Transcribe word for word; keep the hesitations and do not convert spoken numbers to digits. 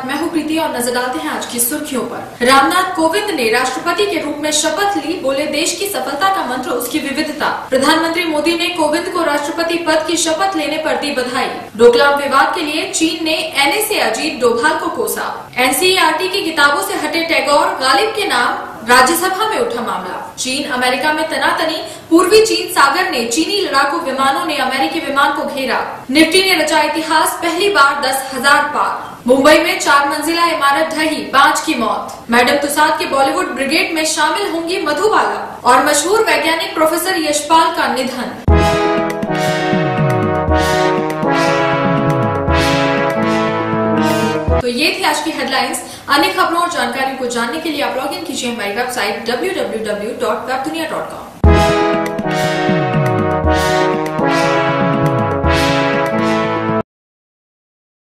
मैं हूँ प्रीति और नजर डालते हैं आज की सुर्खियों पर। रामनाथ कोविंद ने राष्ट्रपति के रूप में शपथ ली, बोले देश की सफलता का मंत्र उसकी विविधता। प्रधानमंत्री मोदी ने कोविंद को राष्ट्रपति पद की शपथ लेने पर दी बधाई। डोकलाम विवाद के लिए चीन ने एनए से अजीत डोभाल को कोसा। एनसीईआरटी की किताबों से हटे टैगोर गालिब के नाम, राज्यसभा में उठा मामला। चीन अमेरिका में तनातनी, पूर्वी चीन सागर ने चीनी लड़ाकू विमानों ने अमेरिकी विमान को घेरा। निफ्टी ने रचा इतिहास, पहली बार दस हजार पार। मुंबई में चार मंजिला इमारत ढही, पांच की मौत। मैडम तुसाद के बॉलीवुड ब्रिगेड में शामिल होंगी मधुबाला। और मशहूर वैज्ञानिक प्रोफेसर यशपाल का निधन। तो ये थी आज की हेडलाइंस। अन्य खबरों और जानकारी को जानने के लिए आप लॉग इन कीजिए हमारी website W W W dot Webdunia dot com.